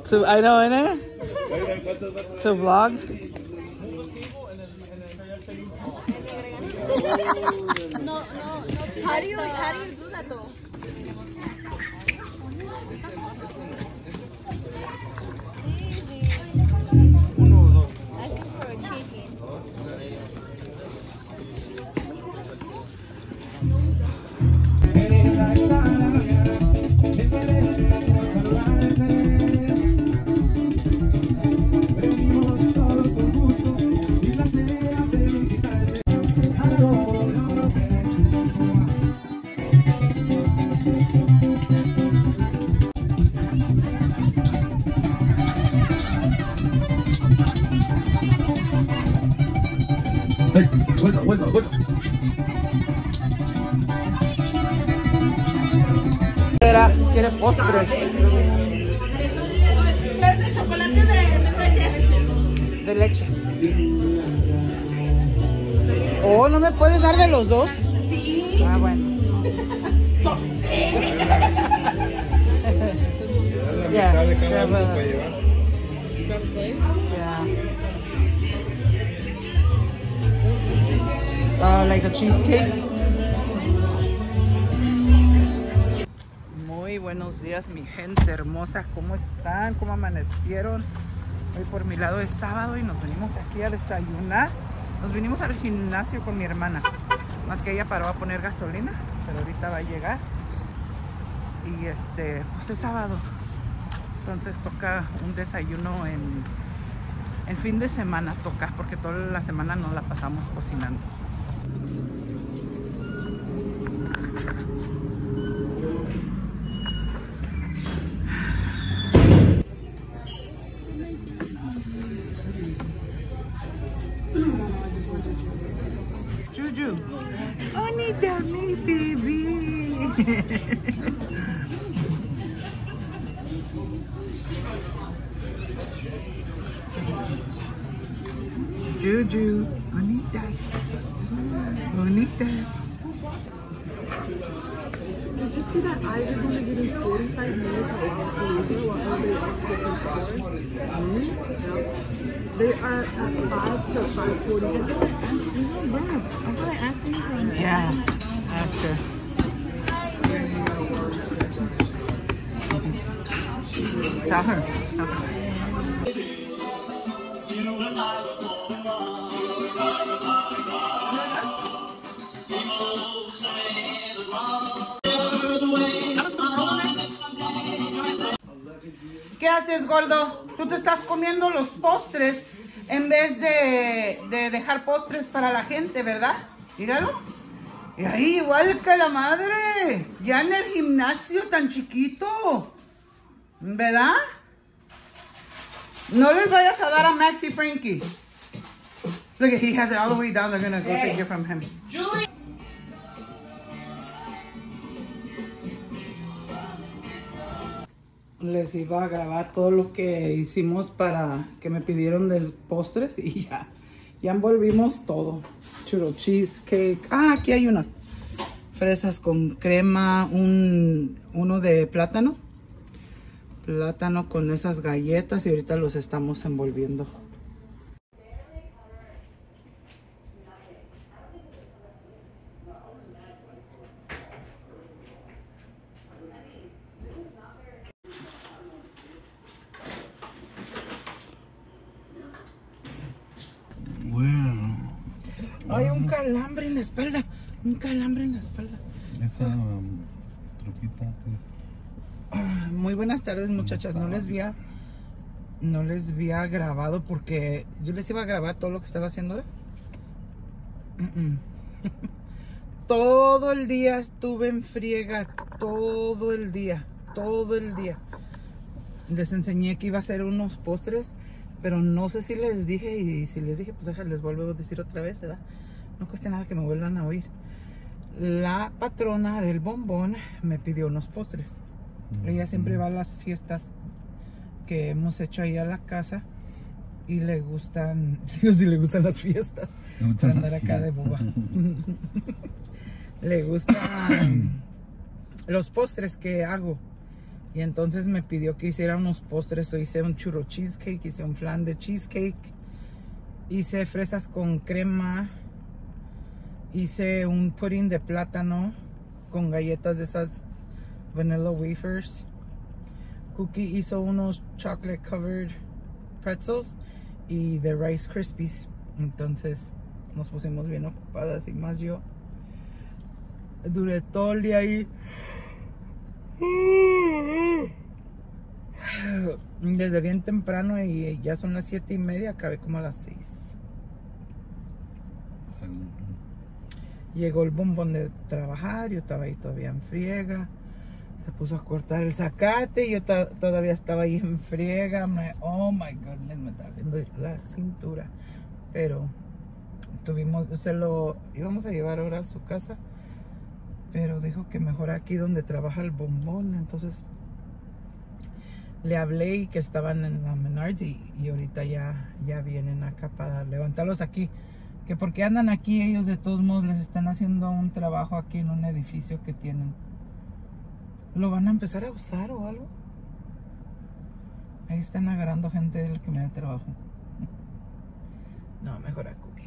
I know, innit? To vlog. No. How do you do that though? Asking for a chicken. Vuelta. Quiere postres. ¿De chocolate de leche? De leche. Oh, ¿no me puedes dar de los dos? Sí. Ah, bueno. La mitad de cada uno para llevar. Yeah. Like a cheesecake. Muy buenos días, mi gente hermosa. ¿Cómo están? ¿Cómo amanecieron? Hoy por mi lado es sábado y nos venimos aquí a desayunar. Nos vinimos al gimnasio con mi hermana. Más que ella paró a poner gasolina, pero ahorita va a llegar. Y pues es sábado. Entonces toca un desayuno en fin de semana toca, porque toda la semana no la pasamos cocinando. Juju, Onita, mi baby. Juju, bonitas. Did you see that I was only getting 45 minutes of Appaloosa while everybody else gets in power? Yep. They are at 5 to 5:40. There's no rap. I thought I asked you for it. Yeah, ask her. Tell her. ¿Qué haces, gordo? Tú te estás comiendo los postres en vez de dejar postres para la gente, ¿verdad? Míralo. Y ahí igual que la madre. Ya en el gimnasio tan chiquito. ¿Verdad? No les vayas a dar a Max y Frankie. Look, he has it all the way down. They're gonna go take it from him. Julie. Les iba a grabar todo lo que hicimos para que me pidieron de postres y ya envolvimos todo. Churro cheesecake. Ah, aquí hay unas fresas con crema, uno de plátano con esas galletas y ahorita los estamos envolviendo. Hay un calambre en la espalda. Esa troquita, pues. Muy buenas tardes, muchachas. No les había grabado porque yo les iba a grabar todo lo que estaba haciendo ahora. Todo el día estuve en friega. Todo el día. Les enseñé que iba a hacer unos postres, pero no sé si les dije, y si les dije, pues les vuelvo a decir otra vez, ¿verdad? No cuesta nada que me vuelvan a oír. La patrona del bombón me pidió unos postres. Ella siempre va a las fiestas que hemos hecho ahí a la casa y le gustan, digo, si le gustan las fiestas, para andar acá de boba. Le gustan los postres que hago. Y entonces me pidió que hiciera unos postres. Hice un churro cheesecake, hice un flan de cheesecake, hice fresas con crema, hice un pudding de plátano con galletas de esas vanilla wafers. Cookie hizo unos chocolate covered pretzels y de Rice Krispies. Entonces nos pusimos bien ocupadas y más yo. Duré todo el día ahí. Desde bien temprano y ya son las 7:30, acabé como a las 6. Llegó el bombón de trabajar, yo estaba ahí todavía en friega. Se puso a cortar el zacate y yo todavía estaba ahí en friega. Oh my goodness, me estaba viendo la cintura. Pero íbamos a llevar ahora a su casa, pero dijo que mejor aquí donde trabaja el bombón. Entonces le hablé y que estaban en la Menards y ahorita ya vienen acá para levantarlos aquí. Que porque andan aquí ellos, de todos modos les están haciendo un trabajo aquí en un edificio que tienen. ¿Lo van a empezar a usar o algo? Ahí están agarrando gente del que me da trabajo. No, mejor a Cookie.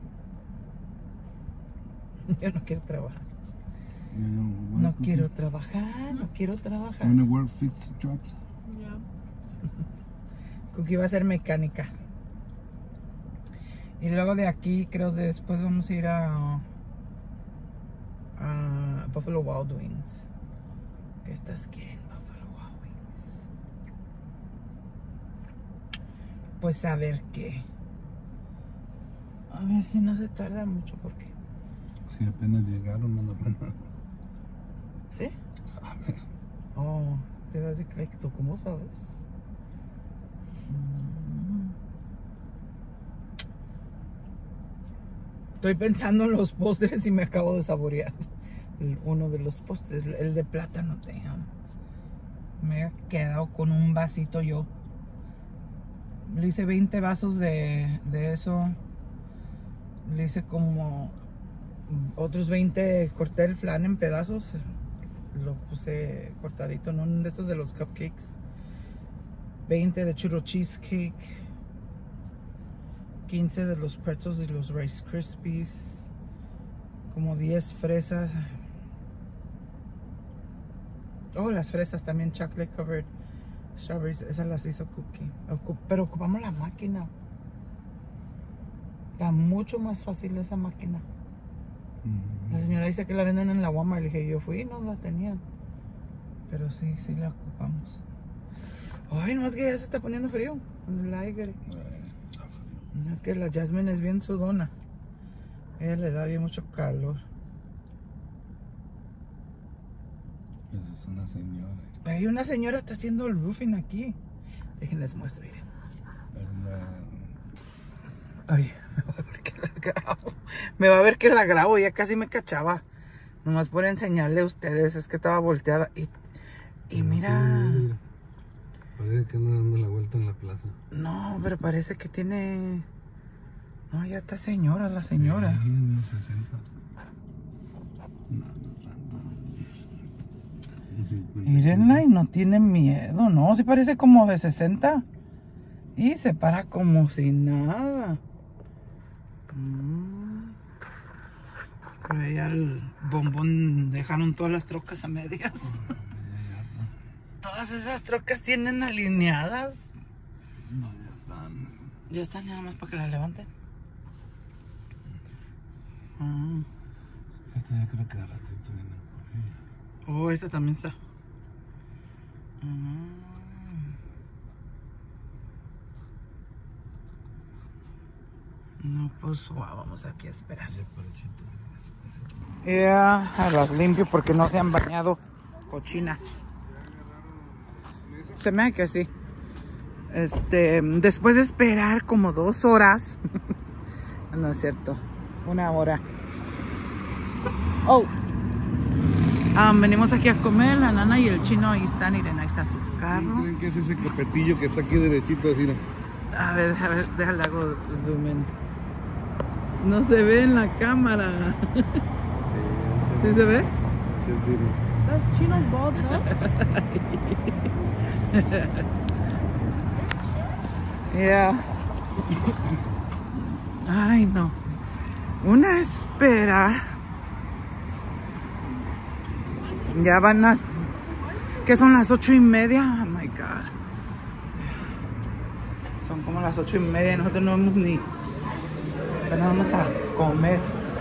Yo no quiero trabajar. No quiero trabajar, no quiero trabajar. Wanna work fixed jobs? Yeah. Cookie va a ser mecánica. Y luego de aquí creo que después vamos a ir a Buffalo Wild Wings. ¿Qué estás queriendo, Buffalo Wild Wings? Pues a ver qué. A ver si no se tarda mucho porque... Si apenas llegaron, nada menos. ¿Sí? ¿Sabe? Oh, te vas a creer que tú, ¿cómo sabes? Estoy pensando en los postres y me acabo de saborear uno de los postres, el de plátano. Me he quedado con un vasito yo. Le hice 20 vasos de eso. Le hice como otros 20, corté el flan en pedazos. Lo puse cortadito en uno de estos de los cupcakes. 20 de churro cheesecake. 15 de los pretzels y los Rice Krispies. Como 10 fresas. Oh, las fresas también chocolate covered strawberries. Esas las hizo Cookie. Pero ocupamos la máquina. Está mucho más fácil esa máquina. La señora dice que la venden en la Walmart. Le dije, yo fui y no la tenían. Pero sí la ocupamos. Ay, no, es que ya se está poniendo frío en el aire. Es que la Jasmine es bien sudona. Ella le da bien mucho calor. Esa es una señora. Hay una señora que está haciendo el roofing aquí. Déjenles muestro, miren. Ay, me va a ver que la grabo. Me va a ver que la grabo, ya casi me cachaba. Nomás por enseñarle a ustedes, es que estaba volteada. Y mira. Parece que anda dando la vuelta en la plaza. No, pero parece que tiene... No, ya está señora, la señora. Sí, unos 60. No tanto. Unos 50. Mírenla y no tiene miedo, no, sí parece como de 60. Y se para como si nada. Pero allá el bombón dejaron todas las trocas a medias. Todas esas trocas tienen alineadas. No, ya están. Ya están nada más para que la levanten. Esta ya creo que de ratito viene por ella. Oh, esta también está. No, pues vamos aquí a esperar. Ya, las limpio porque no se han bañado. Cochinas. Se me hace que sí. Después de esperar como 2 horas. No es cierto. 1 hora. Oh. Venimos aquí a comer. La nana y el chino ahí están. Miren, ahí está su carro. ¿Creen que es ese capetillo que está aquí derechito así? ¿No? A ver, déjale hago zoom in. No se ve en la cámara. ¿Sí se ve? Sí, sí. That's Chino's bald head. Yeah. Ay, no. Una espera. Ya van a... ¿Qué son las 8:30? Oh my God. Son como las 8:30 y nosotros no hemos ni... Apenas vamos a comer.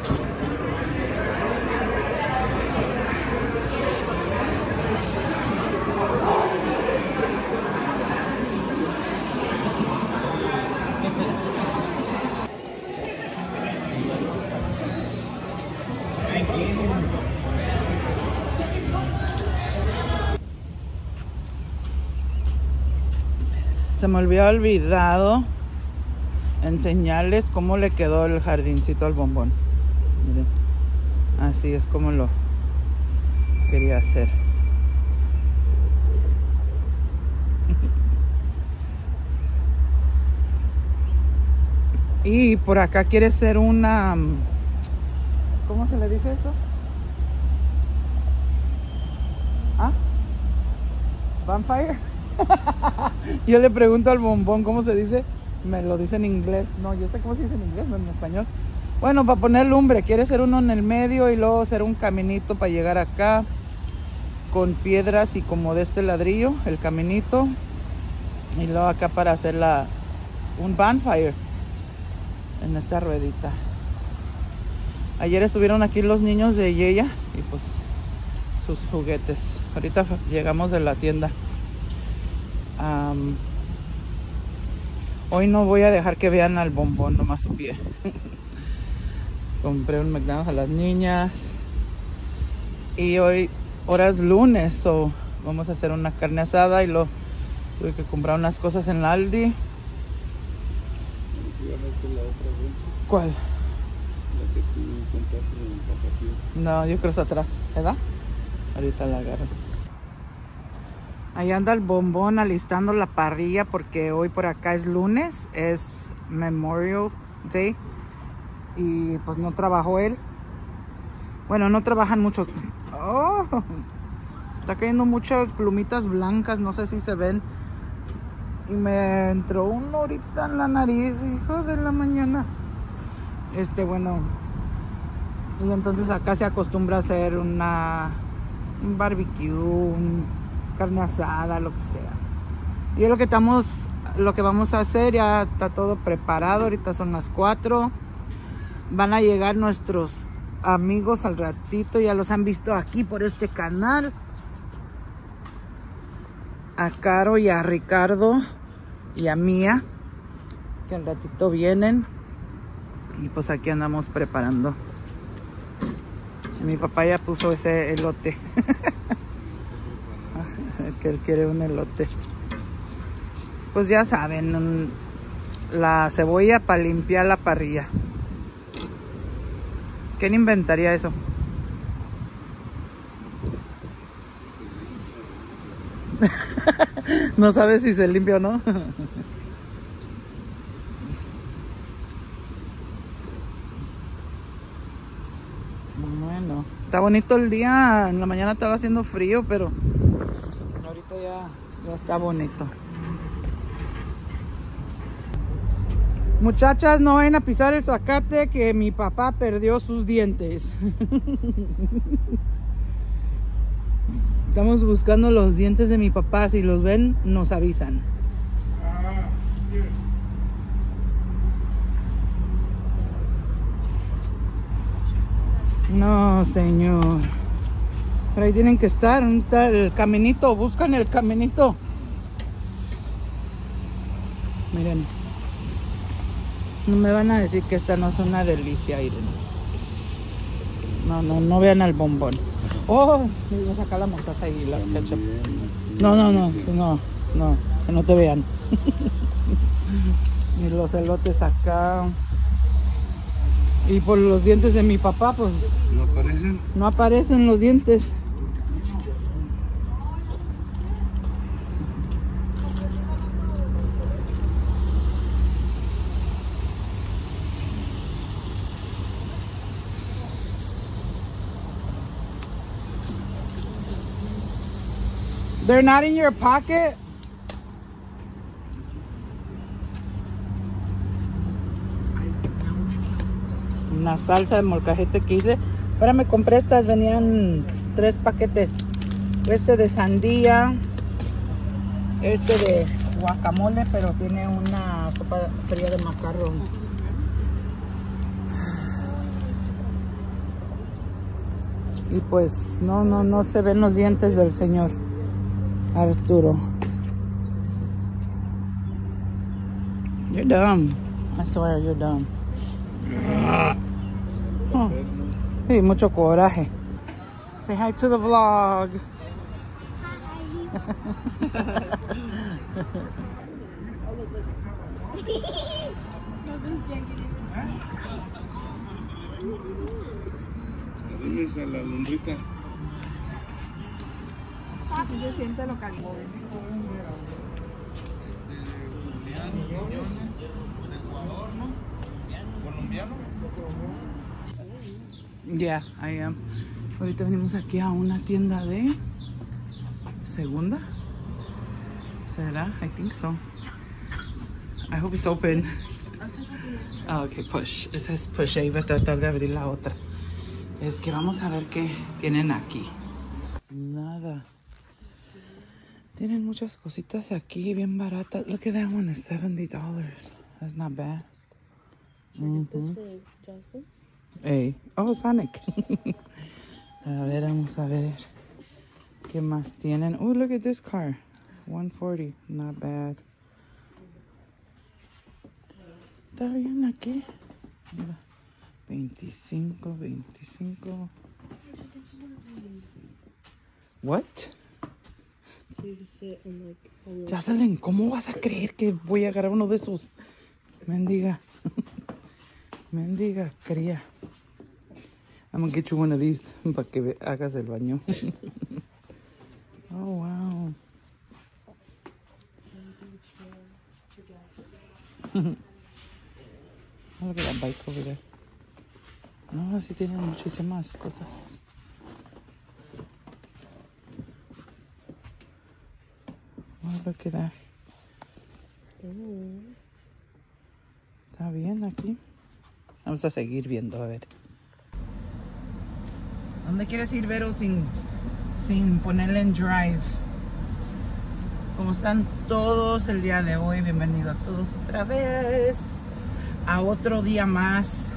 Se me había olvidado enseñarles cómo le quedó el jardincito al bombón. Miren, así es como lo quería hacer. Y por acá quiere ser una... ¿Cómo se le dice eso? ¿Ah? ¿Bonfire? Yo le pregunto al bombón cómo se dice. Me lo dice en inglés. No, yo sé cómo se dice en inglés, no en español. Bueno, para poner lumbre. Quiere ser uno en el medio y luego hacer un caminito para llegar acá. Con piedras y como de este ladrillo, el caminito. Y luego acá para hacer un bonfire. En esta ruedita. Ayer estuvieron aquí los niños de Yeya. Y pues sus juguetes. Ahorita llegamos de la tienda. Hoy no voy a dejar que vean al bombón, nomás su pie. Compré un McDonald's a las niñas. Y hoy, ahora es lunes, so vamos a hacer una carne asada. Y lo tuve que comprar unas cosas en la Aldi. ¿Cuál? La que tú compraste en el Tapatío. No, yo creo que está atrás, ¿verdad? Ahorita la agarro. Ahí anda el bombón alistando la parrilla porque hoy por acá es lunes, es Memorial Day y pues no trabajó él. Bueno, no trabajan muchos. Oh, está cayendo muchas plumitas blancas, no sé si se ven. Y me entró uno ahorita en la nariz, hijo de la mañana. Bueno, y entonces acá se acostumbra a hacer un barbecue, carne asada, lo que sea. Y es lo que vamos a hacer. Ya está todo preparado. Ahorita son las 4. Van a llegar nuestros amigos al ratito. Ya los han visto aquí por este canal. A Caro y a Ricardo y a Mía, que al ratito vienen. Y pues aquí andamos preparando. Mi papá ya puso ese elote. Que él quiere un elote. Pues ya saben, la cebolla para limpiar la parrilla. ¿Quién inventaría eso? No sabes si se limpia o no. Bueno, está bonito el día. En la mañana estaba haciendo frío, pero ahorita ya está bonito. Muchachas, no vayan a pisar el zacate que mi papá perdió sus dientes. Estamos buscando los dientes de mi papá. Si los ven, nos avisan. No, señor. Pero ahí tienen que estar. ¿Dónde está el caminito? Buscan el caminito. Miren. No me van a decir que esta no es una delicia, Irene. No vean al bombón. Oh, me voy a sacar la mostaza y la ketchup. No, que no te vean. Y los elotes acá. Y por los dientes de mi papá, pues... ¿No aparecen? No aparecen los dientes. They're not in your pocket. Una salsa de molcajete que hice. Ahora me compré estas, venían 3 paquetes. Este de sandía, este de guacamole, pero tiene una sopa fría de macarrón. Y pues no se ven los dientes del señor Arturo. You're dumb. I swear you're dumb. Oh. Sí, mucho coraje. Say hi to the vlog. A la lumbrita. Así se siente lo caliente. Yeah, I am. Ahorita venimos aquí a una tienda de segunda. ¿Será? I think so. I hope it's open. Oh, okay, push. Esa es push. Ahí va a tratar de abrir la otra. Es que vamos a ver qué tienen aquí. Nada. Tienen muchas cositas aquí bien baratas. Look at that one, it's $70. That's not bad. Hey. Oh, Sonic. A ver, vamos a ver qué más tienen. Oh, look at this car. 140. Not bad. Está bien aquí. Mira. 25. What? Jocelyn, ¿cómo vas a creer que voy a agarrar uno de esos? Mendiga. Mendiga cría. I'm gonna get you one of these para que hagas el baño. Oh, wow. Look at that bike over there. No, así tienen muchísimas cosas. Oh, look at that. Está bien aquí. Vamos a seguir viendo, a ver. ¿Dónde quieres ir, Vero, sin ponerle en drive? ¿Cómo están todos el día de hoy? Bienvenidos a todos otra vez a otro día más.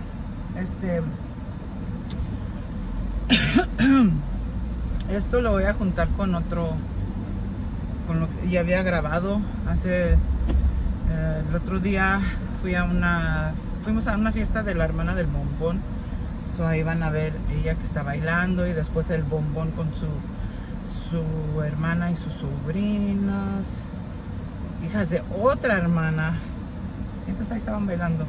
Esto lo voy a juntar con otro, con lo que ya había grabado hace el otro día. Fuimos a una fiesta de la hermana del bombón. So ahí van a ver ella que está bailando y después el bombón con su hermana y sus sobrinas, hijas de otra hermana. Entonces ahí estaban bailando.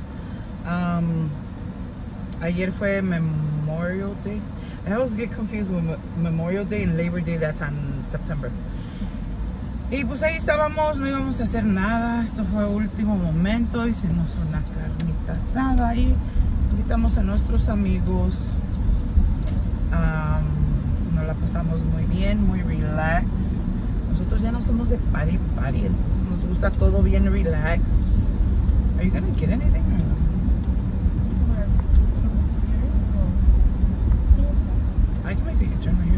Ayer fue Memorial Day. I always get confused with Memorial Day and Labor Day, that's on September. Y pues ahí estábamos, no íbamos a hacer nada. Esto fue último momento. Hicimos una carnita asada y invitamos a nuestros amigos. Nos la pasamos muy bien, muy relax. Nosotros ya no somos de party, entonces nos gusta todo bien relax. Are you gonna get anything? I can make a U-turn right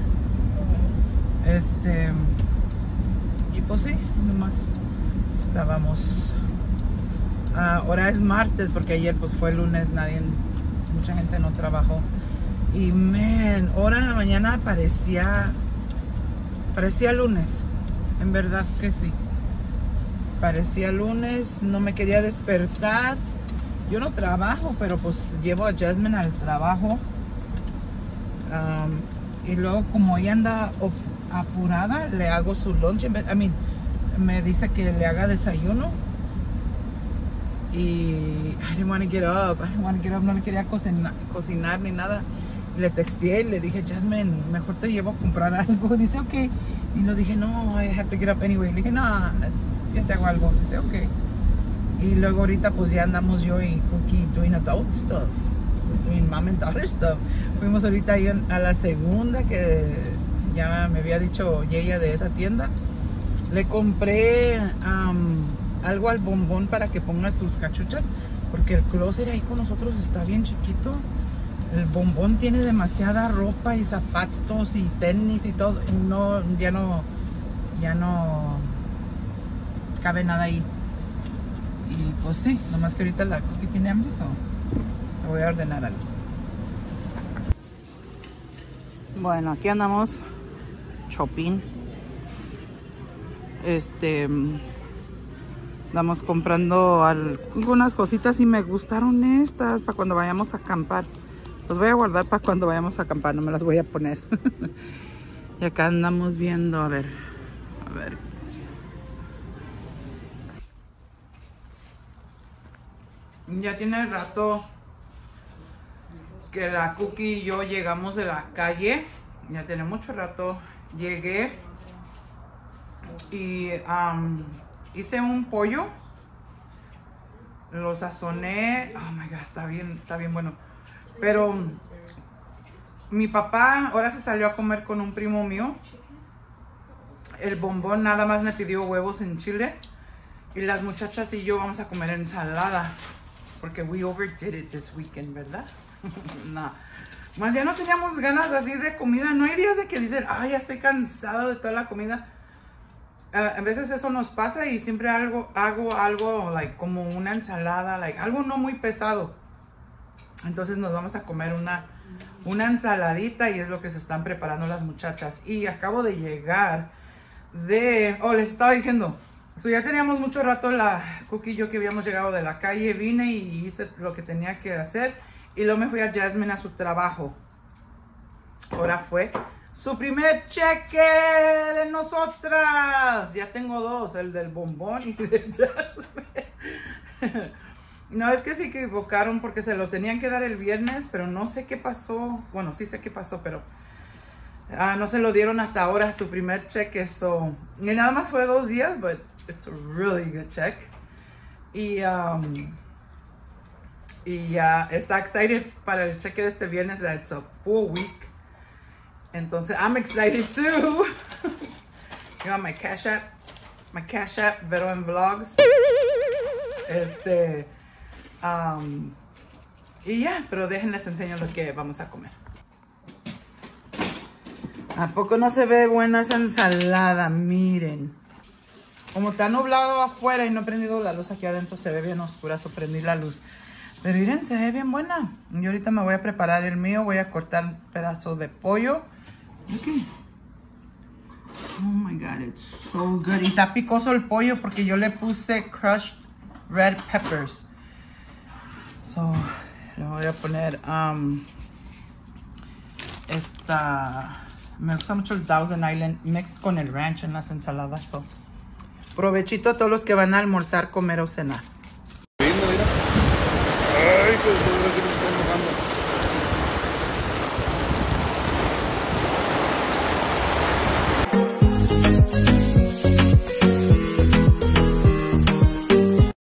here. Y pues sí, nomás estábamos. Ahora es martes porque ayer pues fue lunes, mucha gente no trabajó. Y ahora en la mañana parecía lunes. En verdad que sí. Parecía lunes, no me quería despertar. Yo no trabajo, pero pues llevo a Jasmine al trabajo. Y luego como ella anda apurada, le hago su lunch. Me dice que le haga desayuno. Y I didn't want to get up. No le quería cocinar ni nada. Le texteé y le dije, Jasmine, mejor te llevo a comprar algo. Dice, ok. Y le dije, no, I have to get up anyway. Le dije, no, yo te hago algo. Dice, ok. Y luego ahorita pues ya andamos yo y Cookie doing adult stuff. Doing mom and daughter stuff. Fuimos ahorita ahí a la segunda que ya me había dicho Yeya de esa tienda. Le compré algo al bombón para que ponga sus cachuchas, porque el closet ahí con nosotros está bien chiquito. El bombón tiene demasiada ropa y zapatos y tenis y todo. Y no, ya no cabe nada ahí. Y pues sí, nomás que ahorita la Cookie tiene hambre, so le voy a ordenar algo. Bueno, aquí andamos shopping. Andamos comprando algunas cositas y me gustaron estas para cuando vayamos a acampar. Las voy a guardar para cuando vayamos a acampar, no me las voy a poner. Y acá andamos viendo, a ver. Ya tiene rato que la Cookie y yo llegamos de la calle. Ya tiene mucho rato. Llegué y hice un pollo. Lo sazoné. Oh my god, está bien bueno. Pero mi papá ahora se salió a comer con un primo mío. El bombón nada más me pidió huevos en chile. Y las muchachas y yo vamos a comer ensalada. Porque we overdid it this weekend, ¿verdad? No. Más ya no teníamos ganas así de comida. No hay días de que dicen, ay, ya estoy cansado de toda la comida. A veces eso nos pasa y siempre hago algo like, como una ensalada, like, algo no muy pesado. Entonces nos vamos a comer una ensaladita y es lo que se están preparando las muchachas. Y acabo de llegar les estaba diciendo, ya teníamos mucho rato la Cookie y yo que habíamos llegado de la calle, vine y hice lo que tenía que hacer y luego me fui a Jasmine a su trabajo. Ahora fue su primer cheque de nosotras. Ya tengo dos, el del bombón y de Jasmine. No, es que se equivocaron porque se lo tenían que dar el viernes, pero no sé qué pasó. Bueno, sí sé qué pasó, pero no se lo dieron hasta ahora, su primer cheque. Y nada más fue 2 días, but it's a really good check. Y ya está excited para el cheque de este viernes. It's a full week. Entonces, I'm excited too. You know, my Cash App, Vero en Vlogs. Y ya, pero déjenles enseñar lo que vamos a comer. ¿A poco no se ve buena esa ensalada? Miren. Como está nublado afuera y no he prendido la luz aquí adentro, se ve bien oscura, so prendí la luz. Pero miren, se ve bien buena. Y ahorita me voy a preparar el mío. Voy a cortar un pedazo de pollo. Okay. Oh my god, it's so good. Y está picoso el pollo porque yo le puse crushed red peppers. So, le voy a poner me gusta mucho el Thousand Island mix con el ranch en las ensaladas. So, provechito a todos los que van a almorzar, comer o cenar.